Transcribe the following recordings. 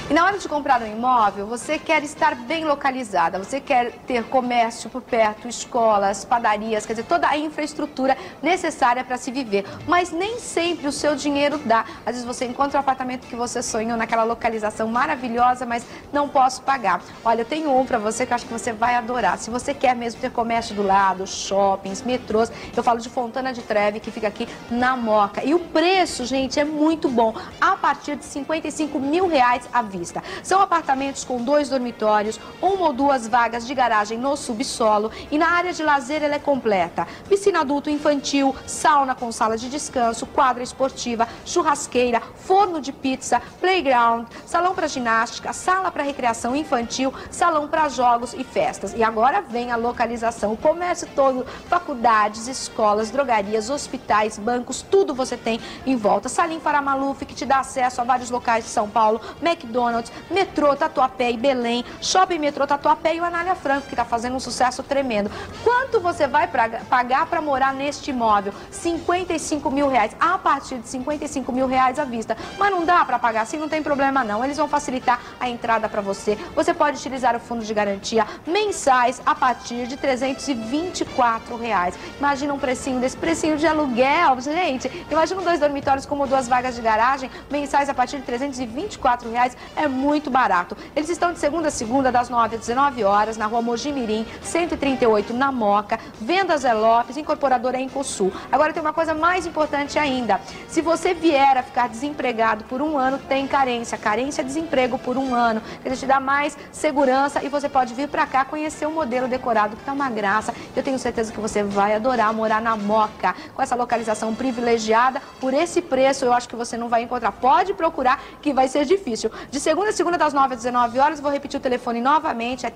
E na hora de comprar um imóvel, você quer estar bem localizada, você quer ter comércio por perto, escolas, padarias, quer dizer, toda a infraestrutura necessária para se viver. Mas nem sempre o seu dinheiro dá. Às vezes você encontra o apartamento que você sonhou naquela localização maravilhosa, mas não posso pagar. Olha, eu tenho um para você que eu acho que você vai adorar. Se você quer mesmo ter comércio do lado, shoppings, metrôs, eu falo de Fontana de Trevi, que fica aqui na Moca. E o preço, gente, é muito bom. A partir de R$55 mil à vista. São apartamentos com 2 dormitórios, 1 ou 2 vagas de garagem no subsolo e na área de lazer ela é completa. Piscina adulto infantil, sauna com sala de descanso, quadra esportiva, churrasqueira, forno de pizza, playground, salão para ginástica, sala para recreação infantil, salão para jogos e festas. E agora vem a localização, o comércio todo, faculdades, escolas, drogarias, hospitais, bancos, tudo você tem em volta. Salim Faramaluf, que te dá acesso a vários locais de São Paulo, McDonald's, metrô Tatuapé e Belém, shopping metrô Tatuapé e o Anália Franco, que está fazendo um sucesso tremendo. Quanto você vai pagar para morar neste imóvel? R$55 mil, a partir de R$55 mil à vista. Mas não dá para pagar assim, não tem problema não. Eles vão facilitar a entrada para você. Você pode utilizar o fundo de garantia mensais a partir de R$324. Imagina um precinho desse, precinho de aluguel, gente. Imagina 2 dormitórios como 2 vagas de garagem, mensais a partir de R$324. É muito barato. Eles estão de segunda a segunda, das 9 às 19 horas, na rua Mogi Mirim, 138, na Moca. Venda Zé Lopes, incorporadora Encosul. Agora tem uma coisa mais importante ainda. Se você vier a ficar desempregado por 1 ano, tem carência. Carência é desemprego por 1 ano. Ele te dá mais segurança e você pode vir pra cá conhecer o modelo decorado, que tá uma graça. Eu tenho certeza que você vai adorar morar na Moca. Com essa localização privilegiada, por esse preço, eu acho que você não vai encontrar. Pode procurar, que vai ser difícil. De segunda a segunda, das 9 às 19 horas, vou repetir o telefone novamente, é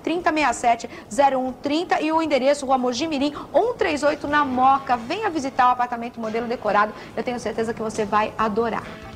3067-0130 e o endereço, Rua Mogi Mirim, 138 na Moca. Venha visitar o apartamento modelo decorado, eu tenho certeza que você vai adorar.